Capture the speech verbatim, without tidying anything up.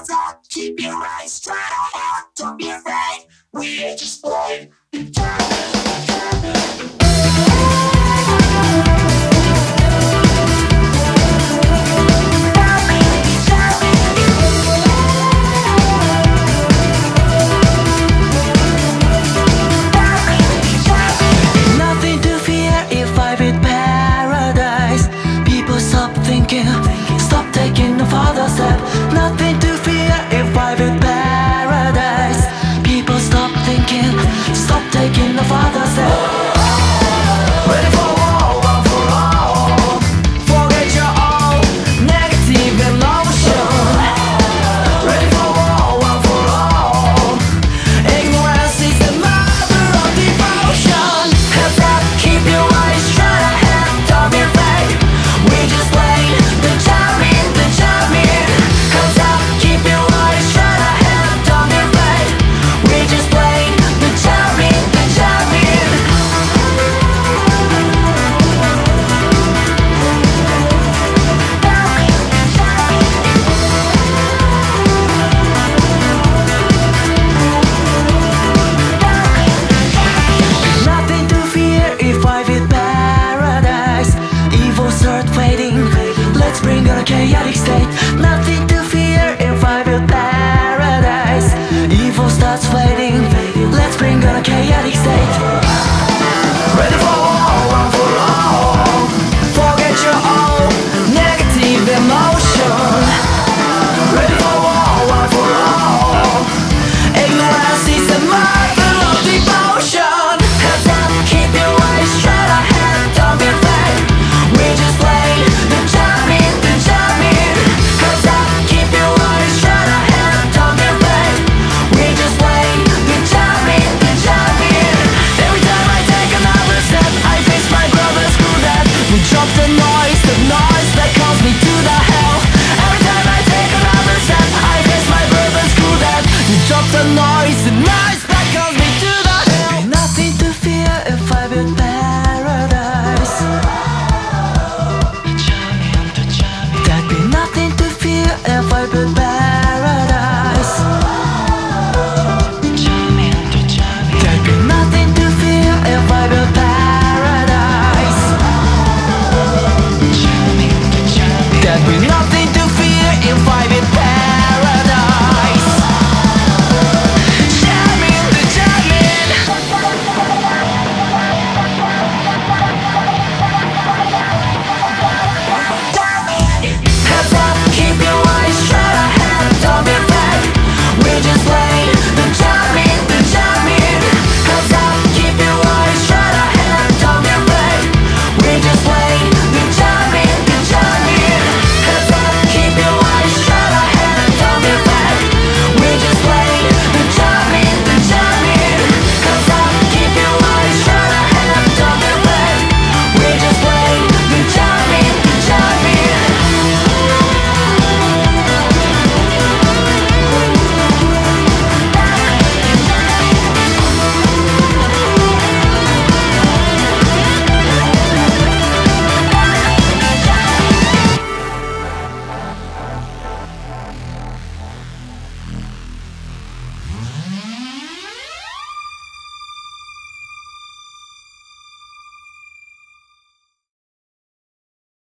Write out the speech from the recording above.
Hands up, keep your eyes straight ahead. Don't be afraid, we just play. Nothing to fear if I build paradise. People stop thinking, stop taking the further step. Nothing to fear if I build paradise. People stop thinking, stop taking the further step. Ready for war, one for all. Forget your own negative emotion. Ready for war, one for all. Ignorance is the mother of devotion. Hands up, keep your eyes straight ahead. Don't be afraid, we just play the champion, the champion. Hands up, keep your eyes straight ahead. Don't be afraid, we just play the champion, the champion. Nothing to fear if I build paradise. Evil start fading, let's bring on a chaotic state. Nothing to fear if I build paradise. Evil starts fading, let's bring on a chaotic state. Ready for war, one for all. Forget your own negative emotion. Ready for war, one for all. Ignorance is the mother of devotion. Hands up, keep your eyes straight ahead. Don't be afraid, we just play the champion, the champion. Hands up, keep your eyes straight ahead. Don't be afraid, we just play the champion, the champion. Every time I take another step, I face my brother's crew that we drop the noise, the noise that calls me to the hell. Every time I take another step, I face my brother's crew that we drop the noise, the noise that calls me to the hell. Nothing to fear if I build paradise. There'd be nothing to fear if I build paradise.